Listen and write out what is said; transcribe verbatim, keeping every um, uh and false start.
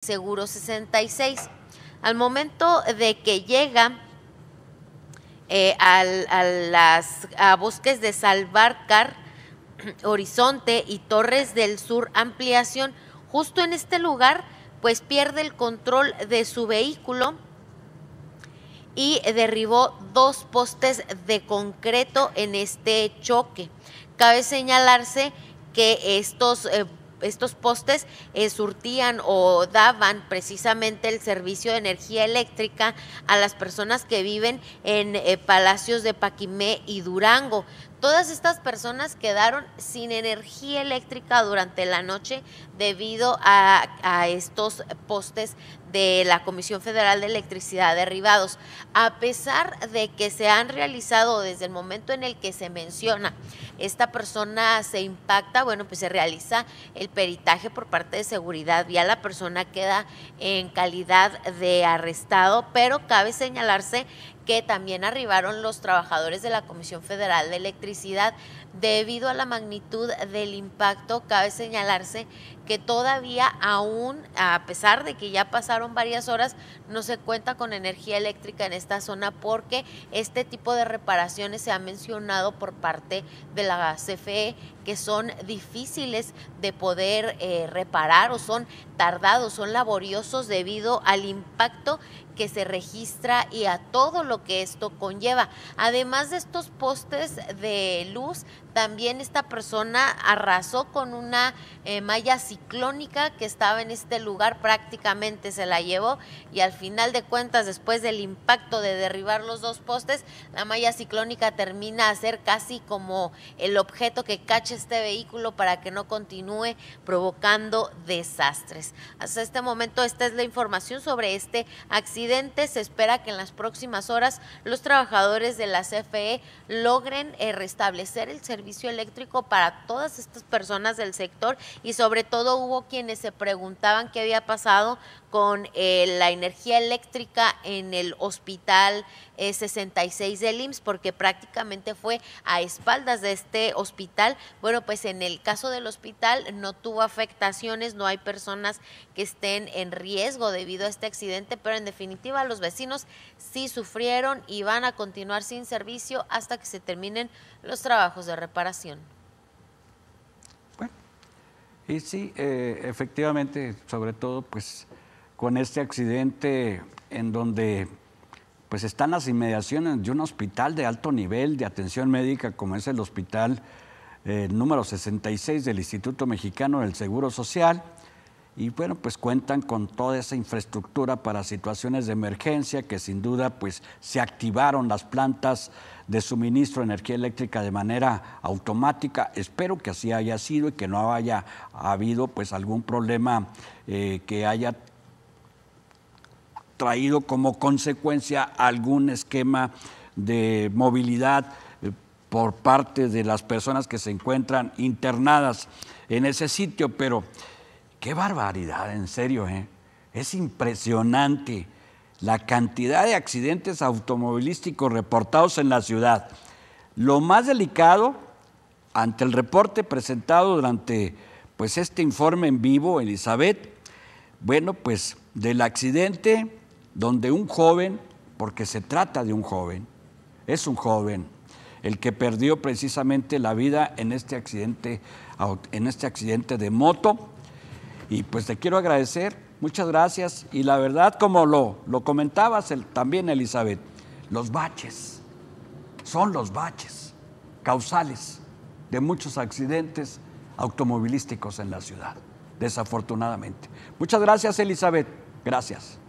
Seguro sesenta y seis. Al momento de que llega eh, al, a, las, a bosques de Salvarcar, Horizonte y Torres del Sur Ampliación, justo en este lugar, pues pierde el control de su vehículo y derribó dos postes de concreto en este choque. Cabe señalarse que estos, eh, estos postes eh, surtían o daban precisamente el servicio de energía eléctrica a las personas que viven en eh, Palacios de Paquimé y Durango. Todas estas personas quedaron sin energía eléctrica durante la noche debido a, a estos postes de la Comisión Federal de Electricidad derribados. A pesar de que se han realizado desde el momento en el que se menciona esta persona se impacta, bueno, pues se realiza el peritaje por parte de seguridad vial, la persona queda en calidad de arrestado, pero cabe señalarse que también arribaron los trabajadores de la Comisión Federal de Electricidad. Debido a la magnitud del impacto, cabe señalarse que todavía aún, a pesar de que ya pasaron varias horas, no se cuenta con energía eléctrica en esta zona porque este tipo de reparaciones se ha mencionado por parte de la C F E que son difíciles de poder eh, reparar o son tardados, son laboriosos debido al impacto que se registra y a todo lo que esto conlleva. Además de estos postes de luz, también esta persona arrasó con una eh, malla ciclónica que estaba en este lugar, prácticamente se la llevó y al final de cuentas, después del impacto de derribar los dos postes, la malla ciclónica termina a ser casi como el objeto que cacha este vehículo para que no continúe provocando desastres. Hasta este momento esta es la información sobre este accidente. Se espera que en las próximas horas los trabajadores de la C F E logren eh, restablecer el servicio eléctrico para todas estas personas del sector y sobre todo hubo quienes se preguntaban qué había pasado con eh, la energía eléctrica en el hospital eh, sesenta y seis del I M S S, porque prácticamente fue a espaldas de este hospital. Bueno, pues en el caso del hospital no tuvo afectaciones, no hay personas que estén en riesgo debido a este accidente, pero en definitiva los vecinos sí sufrieron y van a continuar sin servicio hasta que se terminen los trabajos de reparación. Bueno, y sí, eh, efectivamente, sobre todo pues con este accidente en donde pues están las inmediaciones de un hospital de alto nivel de atención médica como es el hospital eh, número sesenta y seis del Instituto Mexicano del Seguro Social, y bueno, pues cuentan con toda esa infraestructura para situaciones de emergencia que sin duda pues se activaron las plantas de suministro de energía eléctrica de manera automática. Espero que así haya sido y que no haya habido pues algún problema eh, que haya traído como consecuencia algún esquema de movilidad eh, por parte de las personas que se encuentran internadas en ese sitio, pero qué barbaridad, en serio, ¿eh? Es impresionante la cantidad de accidentes automovilísticos reportados en la ciudad. Lo más delicado, ante el reporte presentado durante pues, este informe en vivo, Elizabeth, bueno, pues del accidente donde un joven, porque se trata de un joven, es un joven, el que perdió precisamente la vida en este accidente, en este accidente de moto. Y pues te quiero agradecer, muchas gracias. Y la verdad, como lo, lo comentabas el, también, Elizabeth, los baches, son los baches causales de muchos accidentes automovilísticos en la ciudad, desafortunadamente. Muchas gracias, Elizabeth. Gracias.